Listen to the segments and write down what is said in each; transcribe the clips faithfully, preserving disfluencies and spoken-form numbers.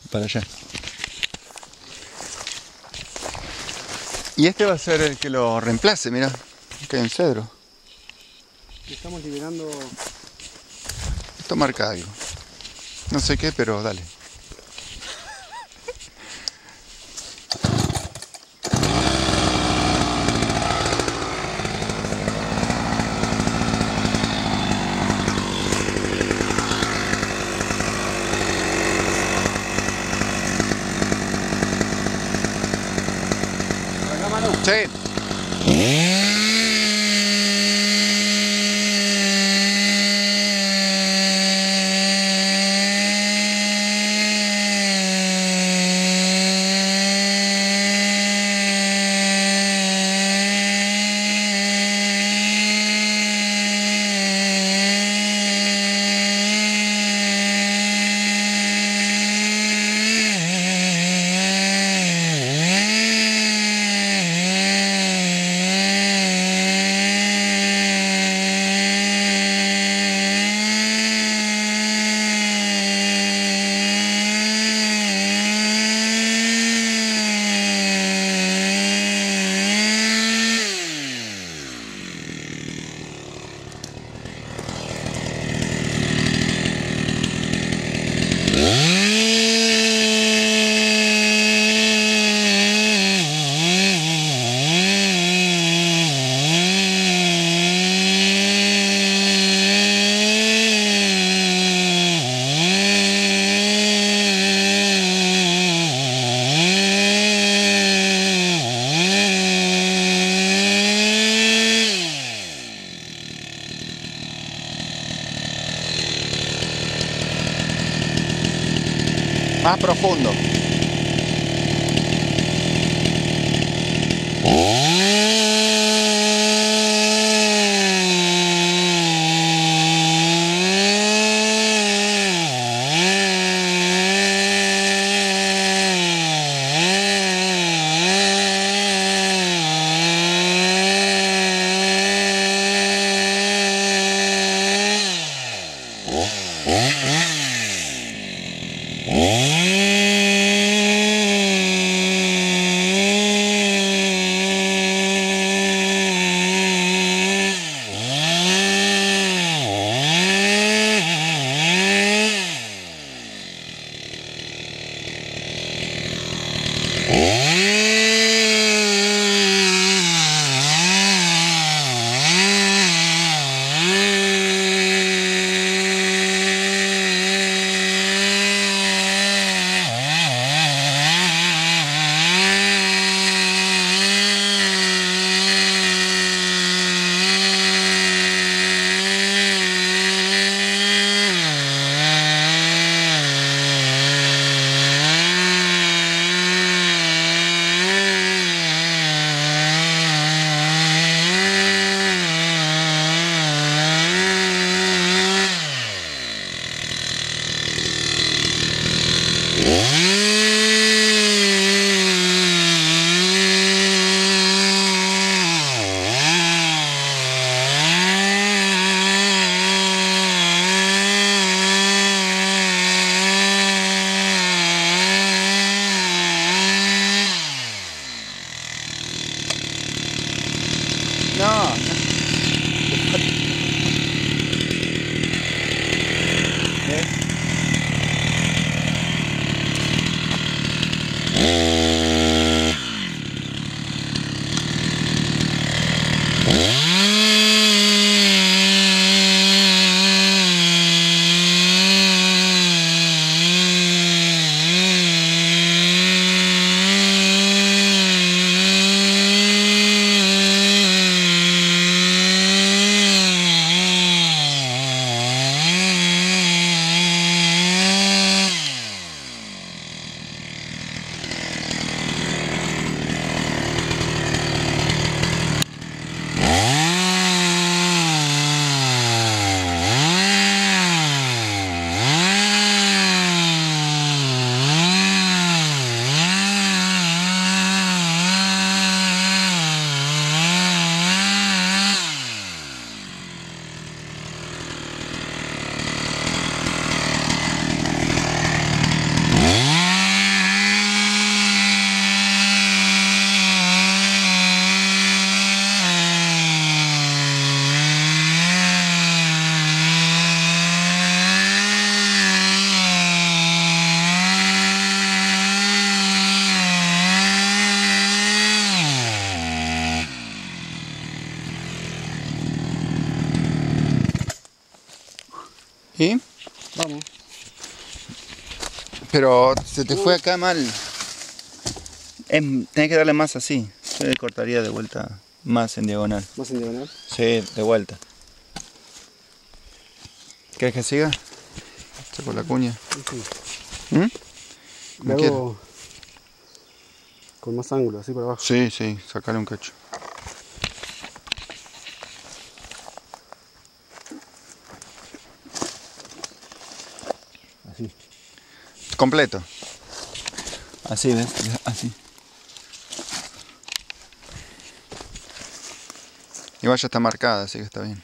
para allá. Y este va a ser el que lo reemplace, mirá. Acá hay un cedro. Estamos liberando... Esto marca algo. No sé qué, pero dale. Sí. Más profundo. Pero se te fue acá mal. Es, tenés que darle más así. Yo le cortaría de vuelta más en diagonal. ¿Más en diagonal? Sí, de vuelta. ¿Querés que siga? Saco la cuña. Sí. ¿Mm? Le hago con más ángulo, así por abajo. Sí, sí, sacale un cacho. Así. Completo. Así, ¿ves? Así. Igual ya está marcada, así que está bien.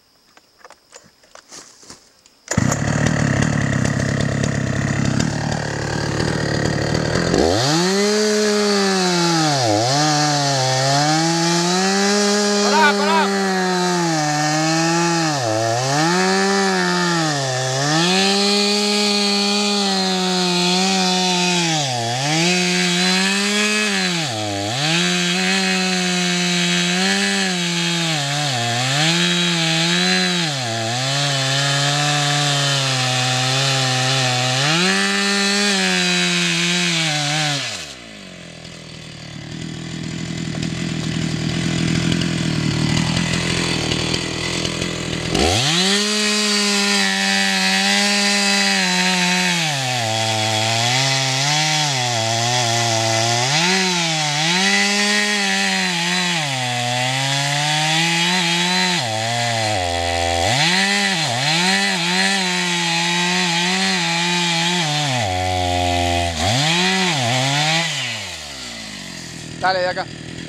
Dale, de acá.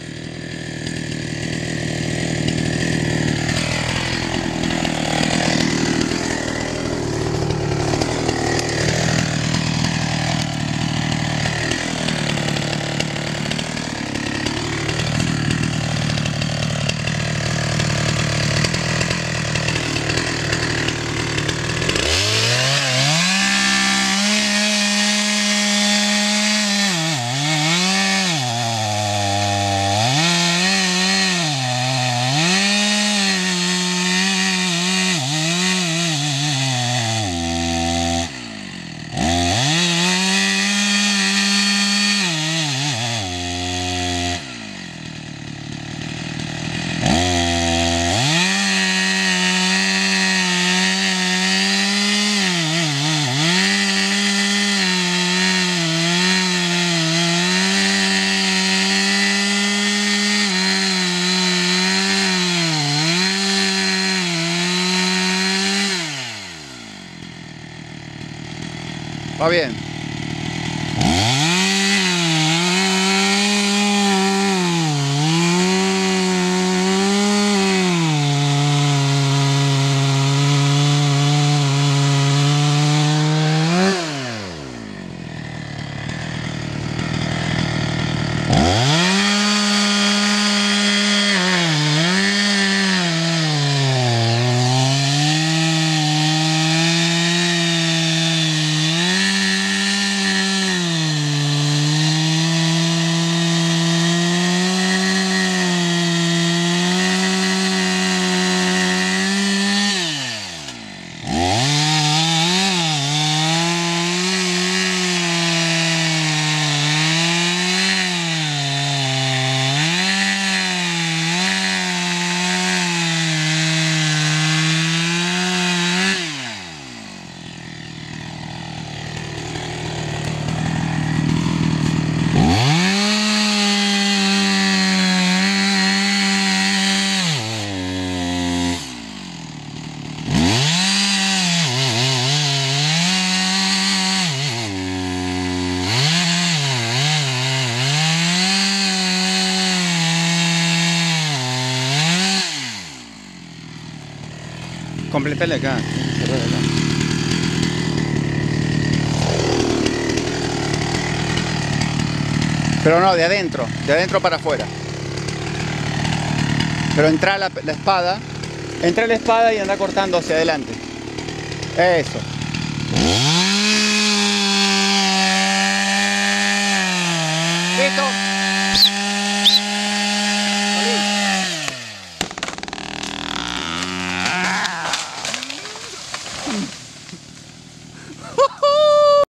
Va bien. Completale acá. Cerrar acá. Pero no, de adentro, de adentro para afuera. Pero entra la, la espada, entra la espada y anda cortando hacia adelante. Eso.